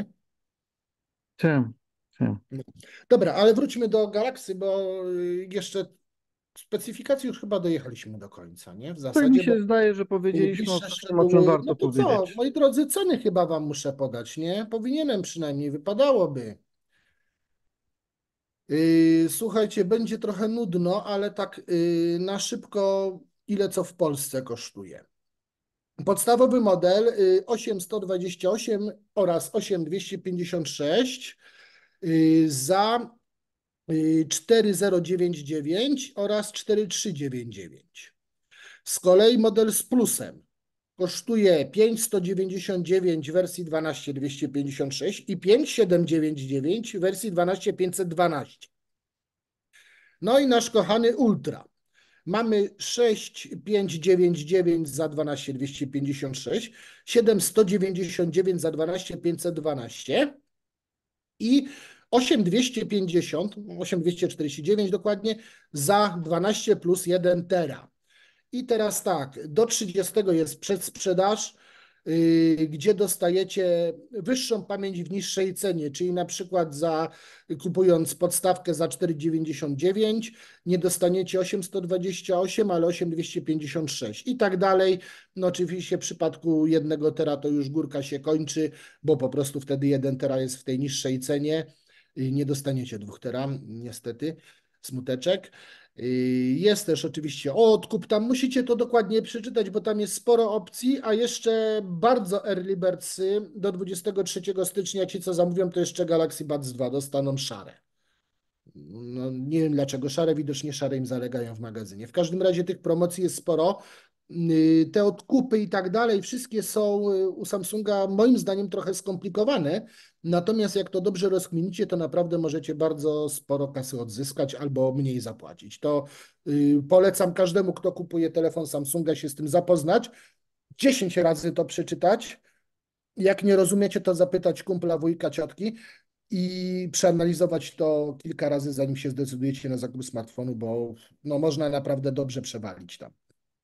Tym, tym. No. Dobra, ale wróćmy do Galaxy, bo y, jeszcze specyfikacji już chyba dojechaliśmy do końca, nie? W Tak mi zasadzie, bo się zdaje, że y, powiedzieliśmy o bliższe wszystkim, o czym szczegóły, no warto to co, powiedzieć. moi drodzy, ceny chyba wam muszę podać, nie? Powinienem przynajmniej, wypadałoby. Yy, słuchajcie, będzie trochę nudno, ale tak yy, na szybko, ile co w Polsce kosztuje. Podstawowy model y, osiem sto dwadzieścia osiem oraz osiem dwieście pięćdziesiąt sześć y, za y, cztery zero dziewięć dziewięć oraz cztery trzy dziewięć dziewięć. Z kolei model z plusem kosztuje pięć sto dziewięćdziesiąt dziewięć w wersji dwanaście dwieście pięćdziesiąt sześć i pięć siedem dziewięć dziewięć w wersji dwanaście pięćset dwanaście. No i nasz kochany Ultra. Mamy sześć pięć dziewięć dziewięć za dwanaście dwieście pięćdziesiąt sześć, siedem sto dziewięćdziesiąt dziewięć za dwanaście pięćset dwanaście i osiem dwieście pięćdziesiąt, osiem dwieście czterdzieści dziewięć dokładnie, za dwanaście plus jeden tera. I teraz tak, do trzydziestego jest przedsprzedaż, yy, gdzie dostajecie wyższą pamięć w niższej cenie, czyli na przykład za kupując podstawkę za cztery dziewięćdziesiąt dziewięć nie dostaniecie osiemset dwadzieścia osiem, ale osiem dwieście pięćdziesiąt sześć i tak dalej. No oczywiście w przypadku jednego tera to już górka się kończy, bo po prostu wtedy jeden tera jest w tej niższej cenie. Nie dostaniecie dwóch tera, niestety, smuteczek. Jest też oczywiście odkup, tam musicie to dokładnie przeczytać, bo tam jest sporo opcji, a jeszcze bardzo early birdsy do dwudziestego trzeciego stycznia ci, co zamówią, to jeszcze Galaxy Buds dwa dostaną szare. No, nie wiem dlaczego szare, widocznie szare im zalegają w magazynie. W każdym razie tych promocji jest sporo. Te odkupy i tak dalej, wszystkie są u Samsunga moim zdaniem trochę skomplikowane, natomiast jak to dobrze rozkminicie, to naprawdę możecie bardzo sporo kasy odzyskać albo mniej zapłacić. To yy, polecam każdemu, kto kupuje telefon Samsunga, się z tym zapoznać, dziesięć razy to przeczytać. Jak nie rozumiecie, to zapytać kumpla, wujka, ciotki i przeanalizować to kilka razy, zanim się zdecydujecie na zakup smartfonu, bo no, można naprawdę dobrze przewalić tam.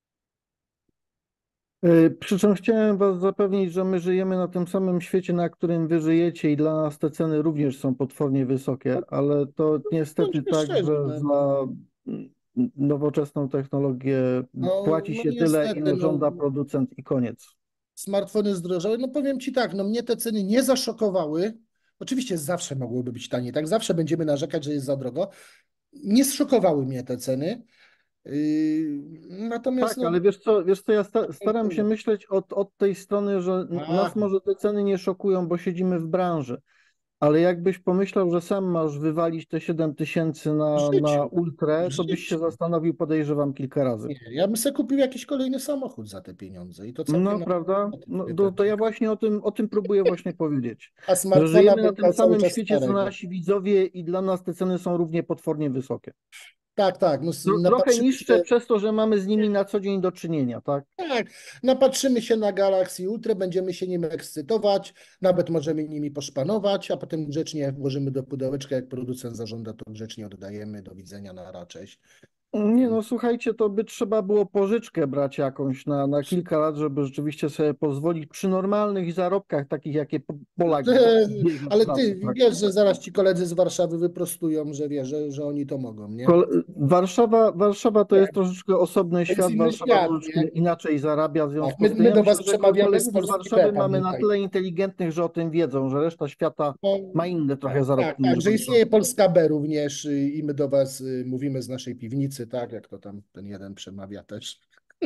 Przy czym chciałem Was zapewnić, że my żyjemy na tym samym świecie, na którym Wy żyjecie i dla nas te ceny również są potwornie wysokie, ale to niestety Bądźmy tak, szczerzy, że no. za nowoczesną technologię No, płaci no się tyle, niestety, ile no, żąda producent i koniec. smartfony zdrożały. No powiem Ci tak, no mnie te ceny nie zaszokowały. Oczywiście zawsze mogłyby być taniej, tak? Zawsze będziemy narzekać, że jest za drogo. Nie zszokowały mnie te ceny. Yy, natomiast Tak, no, ale wiesz co, wiesz co, ja sta staram się myśleć od, od tej strony, że a, nas może te ceny nie szokują, bo siedzimy w branży. Ale jakbyś pomyślał, że sam masz wywalić te siedem tysięcy w na, na życiu, w ultrę, to byś się życiu. zastanowił, podejrzewam, kilka razy. Nie, ja bym sobie kupił jakiś kolejny samochód za te pieniądze i to No, całkiem na prawda? No, to, to ja właśnie o tym, o tym próbuję właśnie powiedzieć, a że smartfona żyjemy na bym tym miał cały samym czas świecie, co starego. nasi widzowie i dla nas te ceny są równie potwornie wysokie. Tak, tak, no s- Tro, trochę napatrzymy niższe się. przez to, że mamy z nimi na co dzień do czynienia, tak? Tak, napatrzymy się na Galaxy Ultra, będziemy się nim ekscytować, nawet możemy nimi poszpanować, a potem grzecznie włożymy do pudełeczka, jak producent zażąda, to grzecznie oddajemy, do widzenia, na cześć. Nie no, słuchajcie, to by trzeba było pożyczkę brać jakąś na, na kilka lat, żeby rzeczywiście sobie pozwolić przy normalnych zarobkach, takich jakie Po- Polak bierze w Ale pracy, ty tak? wiesz, że zaraz ci koledzy z Warszawy wyprostują, że wiesz, że, że oni to mogą, nie? Kol- Warszawa, Warszawa to jest troszeczkę osobny To jest świat, inny Warszawa świat, troszeczkę nie? inaczej zarabia, w Tak, związku my, z tym my ja do myślę, was że ko- przemawiamy z kolegów z Polski Warszawy P K, mamy na pamiętaj. tyle inteligentnych, że o tym wiedzą, że reszta świata No, ma inne trochę tak, tak, zarobki niż tak, że Warszawa. istnieje Polska B również y, i my do was y, mówimy z naszej piwnicy, tak, jak to tam ten jeden przemawia też.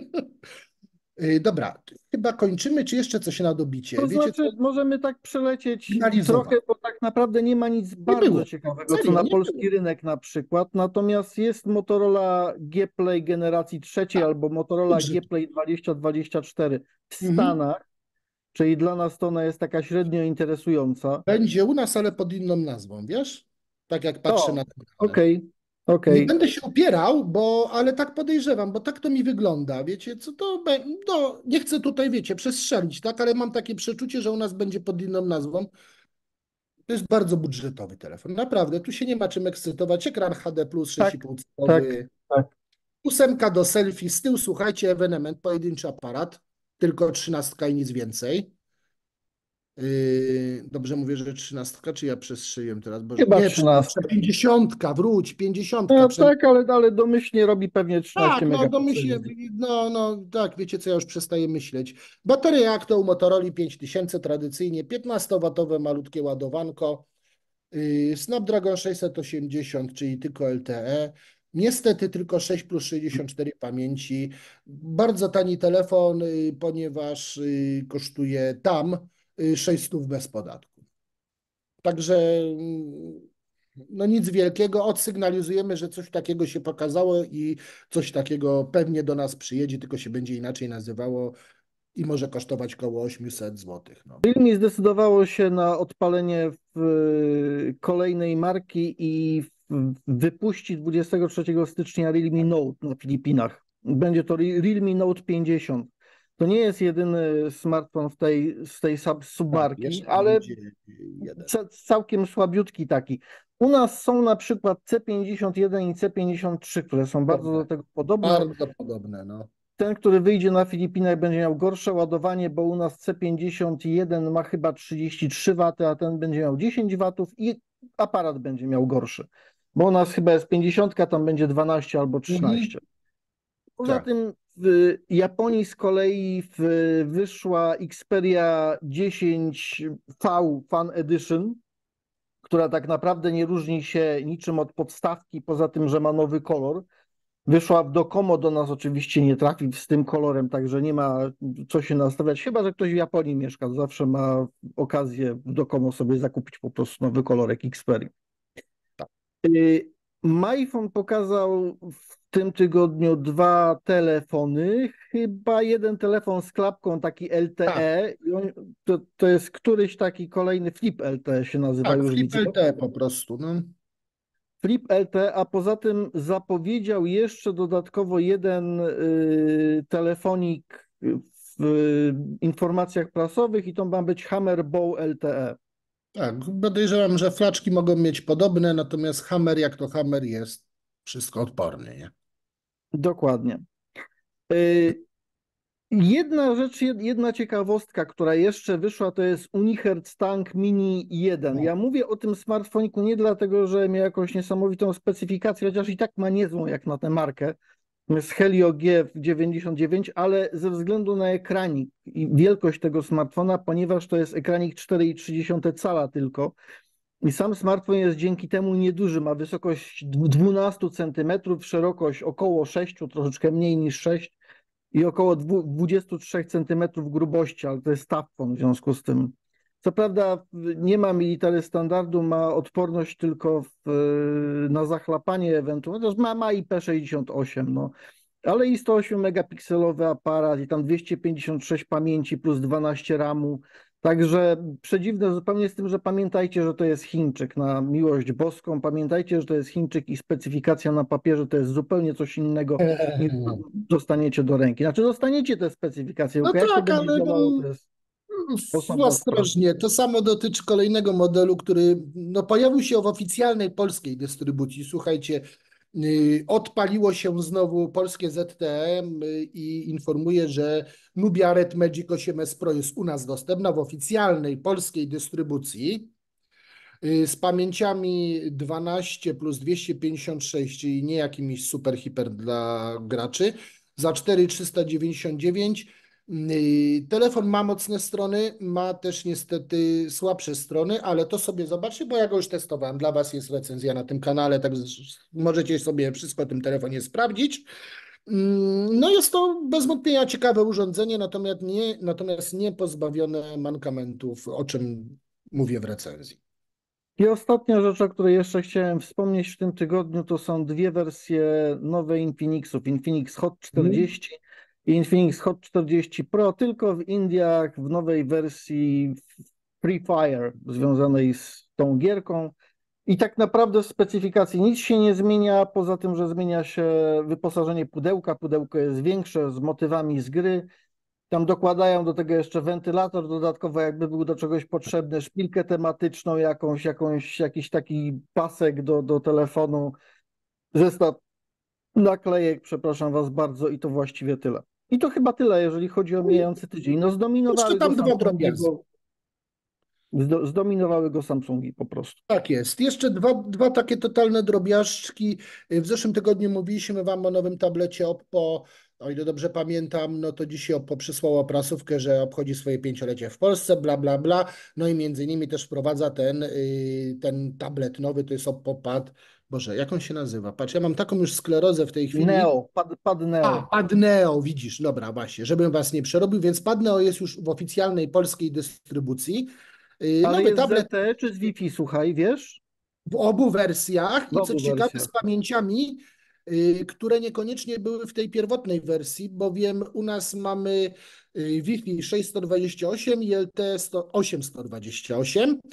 Y, Dobra, chyba kończymy, czy jeszcze coś na dobicie? To Wiecie co? znaczy, możemy tak przelecieć trochę, Finalizować. bo tak naprawdę nie ma nic Nie bardzo było. ciekawego, co Serio, na nie było. polski rynek na przykład. Natomiast jest Motorola G Play generacji trzeciej Tak, albo Motorola budżet. G Play dwadzieścia dwadzieścia cztery w Mhm. Stanach, czyli dla nas to ona jest taka średnio interesująca. Będzie u nas, ale pod inną nazwą, wiesz? Tak jak patrzę O, na ten dane. okej, Nie okej. będę się upierał, bo, ale tak podejrzewam, bo tak to mi wygląda, wiecie, co to, be- no, nie chcę tutaj, wiecie, przestrzelić, tak, ale mam takie przeczucie, że u nas będzie pod inną nazwą. To jest bardzo budżetowy telefon, naprawdę, tu się nie ma czym ekscytować, ekran H D plus, Tak, sześć i pół tak, calowy, tak. ósemka do selfie, z tyłu, słuchajcie, ewenement, pojedynczy aparat, tylko trzynastka i nic więcej. Yy, dobrze mówię, że trzynastka, czy ja przestrzeliłem teraz? Boże, Chyba nie, trzynaście. pięćdziesiątka, wróć, pięćdziesiątka, No tak, ale, ale domyślnie robi pewnie trzynaście tak, no to megapikseli. myślę, no, no tak, wiecie co, ja już przestaję myśleć. Bateria jak to u Motorola pięć tysięcy tradycyjnie, piętnastowatowe malutkie ładowanko, yy, Snapdragon sześćset osiemdziesiąt, czyli tylko L T E, niestety tylko sześć plus sześćdziesiąt cztery pamięci, bardzo tani telefon, yy, ponieważ yy, kosztuje tam yy, sześćset bez podatku. Także mm, no nic wielkiego, odsygnalizujemy, że coś takiego się pokazało i coś takiego pewnie do nas przyjedzie, tylko się będzie inaczej nazywało i może kosztować około osiemset złotych. No. Realme zdecydowało się na odpalenie w kolejnej marki i wypuści dwudziestego trzeciego stycznia Realme Note na Filipinach. Będzie to Realme Note pięćdziesiąt. To nie jest jedyny smartfon w tej, z tej sub, Tak, submarki, jeszcze ale będzie jeden. całkiem słabiutki taki. U nas są na przykład C pięćdziesiąt jeden i C pięćdziesiąt trzy, które są bardzo do Podobne. tego podobne. Bardzo podobne, no. Ten, który wyjdzie na Filipinach, będzie miał gorsze ładowanie, bo u nas C pięćdziesiąt jeden ma chyba trzydzieści trzy waty, a ten będzie miał dziesięć watów i aparat będzie miał gorszy. Bo u nas chyba jest pięćdziesiąt, tam będzie dwanaście albo Mhm. trzynaście. Poza Tak. tym w Japonii z kolei w, wyszła Xperia dziesięć V Fan Edition, która tak naprawdę nie różni się niczym od podstawki, poza tym, że ma nowy kolor. Wyszła w Docomo, do nas oczywiście nie trafi z tym kolorem, także nie ma co się nastawiać, chyba że ktoś w Japonii mieszka, zawsze ma okazję w Docomo sobie zakupić po prostu nowy kolorek Xperia. Y, MyPhone pokazał w tym tygodniu dwa telefony, chyba jeden telefon z klapką, taki Tak, L T E, i on, to, to jest któryś taki kolejny Flip L T E się nazywa, tak, już Flip widzę. L T E po prostu, no. Flip L T E, a poza tym zapowiedział jeszcze dodatkowo jeden y, telefonik w y, informacjach prasowych i to ma być Hammer Bow L T E. Tak, podejrzewam, że flaczki mogą mieć podobne, natomiast Hammer, jak to Hammer jest, wszystko odporny, nie? Dokładnie. Y, Jedna rzecz, jed- jedna ciekawostka, która jeszcze wyszła, to jest Unihertz Tank Mini jeden. No. Ja mówię o tym smartfoniku nie dlatego, że miał jakąś niesamowitą specyfikację, chociaż i tak ma niezłą jak na tę markę, z Helio G dziewięćdziesiąt dziewięć, ale ze względu na ekranik i wielkość tego smartfona, ponieważ to jest ekranik cztery i trzy dziesiąte cala tylko i sam smartfon jest dzięki temu nieduży, ma wysokość dwanaście centymetrów, szerokość około sześć, troszeczkę mniej niż sześć i około dwadzieścia trzy centymetrów grubości, ale to jest Tapfon w związku z tym. Co prawda nie ma military standardu, ma odporność tylko w, na zachlapanie ewentualnie, ma, ma I P sześćdziesiąt osiem, no. Ale i sto osiem megapikselowy aparat i tam dwieście pięćdziesiąt sześć pamięci plus dwanaście ramu. Także przedziwne zupełnie z tym, że pamiętajcie, że to jest Chińczyk na miłość boską. Pamiętajcie, że to jest Chińczyk i specyfikacja na papierze to jest zupełnie coś innego niż dostaniecie do ręki. Znaczy dostaniecie te specyfikacje, No tylko jak to tak, będzie ale działało, to jest no, osobna sprawa. ostrożnie. To samo dotyczy kolejnego modelu, który no, pojawił się w oficjalnej polskiej dystrybucji. Słuchajcie, y, odpaliło się znowu polskie Z T E y, i informuje, że Nubia Red Magic osiem S Pro jest u nas dostępna w oficjalnej polskiej dystrybucji y, z pamięciami dwanaście plus dwieście pięćdziesiąt sześć, czyli nie jakimiś super hiper dla graczy, za cztery tysiące trzysta dziewięćdziesiąt dziewięć. Y, Telefon ma mocne strony, ma też niestety słabsze strony, ale to sobie zobaczcie, bo ja go już testowałem. Dla Was jest recenzja na tym kanale, tak możecie sobie wszystko o tym telefonie sprawdzić. Mm, No jest to bez wątpienia ciekawe urządzenie, natomiast nie, natomiast nie pozbawione mankamentów, o czym mówię w recenzji. I ostatnia rzecz, o której jeszcze chciałem wspomnieć w tym tygodniu, to są dwie wersje nowe Infinixów. Infinix Hot Mhm. czterdzieści i Infinix Hot czterdzieści Pro, tylko w Indiach w nowej wersji Free Fire związanej z tą gierką. I tak naprawdę w specyfikacji nic się nie zmienia, poza tym, że zmienia się wyposażenie pudełka. Pudełko jest większe z motywami z gry. Tam dokładają do tego jeszcze wentylator dodatkowo, jakby był do czegoś potrzebny, szpilkę tematyczną jakąś, jakąś jakiś taki pasek do, do telefonu, zestaw naklejek, przepraszam Was bardzo, i to właściwie tyle. I to chyba tyle, jeżeli chodzi o mijający tydzień. No Jeszcze zdominowały go tam dwa Samsungi, drobiazgi. bo zdo, zdominowały go Samsungi po prostu. Tak jest. Jeszcze dwa, dwa takie totalne drobiażdżki. W zeszłym tygodniu mówiliśmy Wam o nowym tablecie Oppo. O ile dobrze pamiętam, no to dzisiaj Oppo przysłało prasówkę, że obchodzi swoje pięciolecie w Polsce, bla, bla, bla. No i między innymi też wprowadza ten, y, ten tablet nowy, to jest Oppo Pad. Boże, jak on się nazywa? Patrz, ja mam taką już sklerozę w tej chwili. Neo, pad, pad A, Neo. Pad Neo, widzisz, dobra, właśnie, żebym Was nie przerobił, więc Pad Neo jest już w oficjalnej polskiej dystrybucji. Y, Ale Nowy jest tablet Z T E czy z Wi-Fi, słuchaj, wiesz? w obu wersjach W i co obu ciekawe wersjach. z pamięciami, y, które niekoniecznie były w tej pierwotnej wersji, bowiem u nas mamy y, Wi-Fi sześćset dwadzieścia osiem i L T E sto- osiemset dwadzieścia osiem.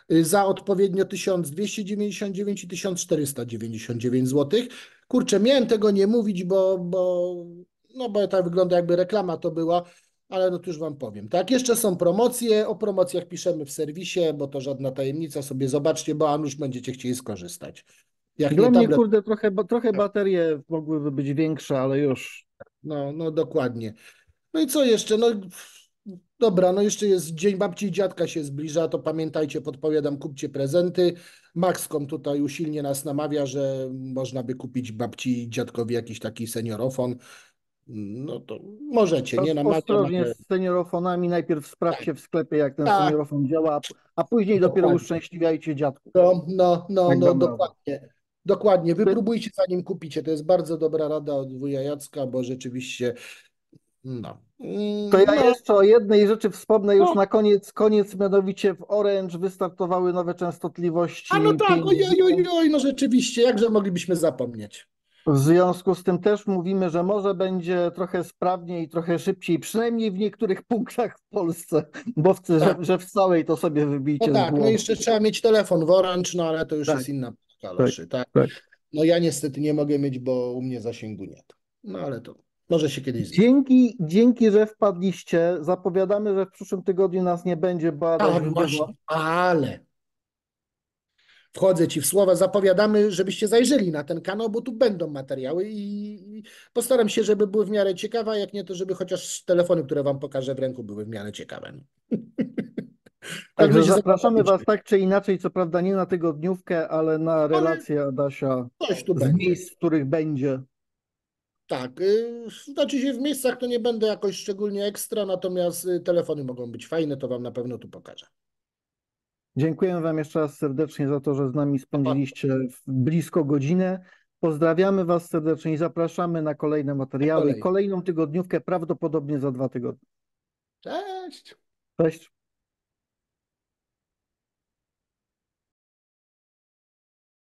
y, za odpowiednio tysiąc dwieście dziewięćdziesiąt dziewięć i tysiąc czterysta dziewięćdziesiąt dziewięć złotych. Kurczę, miałem tego nie mówić, bo, bo, no bo tak wygląda jakby reklama to była, ale no to już wam powiem. Tak, jeszcze są promocje, o promocjach piszemy w serwisie, bo to żadna tajemnica, sobie zobaczcie, bo a nuż będziecie chcieli skorzystać. Jak Dla nie mnie, tablet, kurde, trochę, ba- trochę baterie mogłyby być większe, ale już. no, no dokładnie. No i co jeszcze? No dobra, no jeszcze jest Dzień Babci i Dziadka się zbliża, to pamiętajcie, podpowiadam, kupcie prezenty. Maxcom tutaj usilnie nas namawia, że można by kupić babci i dziadkowi jakiś taki seniorofon. No to możecie, nie Os- namawiam, Ostrożnie ale z seniorofonami. Najpierw tak, sprawdźcie w sklepie, jak ten tak, seniorofon działa, a p- a później dopiero dokładnie. uszczęśliwiajcie dziadków. No, no, no, Jak no, dam radę. dokładnie. Dokładnie, Ty- wypróbujcie zanim kupicie. To jest bardzo dobra rada od wuja Jacka, bo rzeczywiście, no, To Mm, ja no, jeszcze o jednej rzeczy wspomnę już no. na koniec. Koniec, mianowicie w Orange wystartowały nowe A no częstotliwości tak, ojej, pięć G. ojej, oj, no rzeczywiście, jakże moglibyśmy zapomnieć. W związku z tym też mówimy, że może będzie trochę sprawniej, trochę szybciej, przynajmniej w niektórych punktach w Polsce, bo w, że, Tak, że w całej to sobie no wybijcie z tak, no głowy. jeszcze trzeba mieć telefon w Orange, no ale to już Tak, jest inna tak, kaloszy, tak. tak. No ja niestety nie mogę mieć, bo u mnie zasięgu nie. No ale to może się kiedyś zmieni. Dzięki, dzięki, że wpadliście. Zapowiadamy, że w przyszłym tygodniu nas nie będzie, bo Adaś Tak, wybywa. właśnie, ale wchodzę ci w słowa, zapowiadamy, żebyście zajrzeli na ten kanał, bo tu będą materiały i i postaram się, żeby były w miarę ciekawe, a jak nie, to żeby chociaż telefony, które wam pokażę w ręku, były w miarę ciekawe. Także Pewno się zapraszamy Was zadowolicie, tak czy inaczej, co prawda nie na tygodniówkę, ale na ale relację Adasia coś tu z będzie. miejsc, w których będzie. Tak, y, znaczy się w miejscach to nie będę jakoś szczególnie ekstra, natomiast y, telefony mogą być fajne, to wam na pewno tu pokażę. Dziękuję Wam jeszcze raz serdecznie za to, że z nami Pa, spędziliście blisko godzinę. Pozdrawiamy Was serdecznie i zapraszamy na kolejne na materiały i kolej. kolejną tygodniówkę, prawdopodobnie za dwa tygodnie. Cześć! Cześć.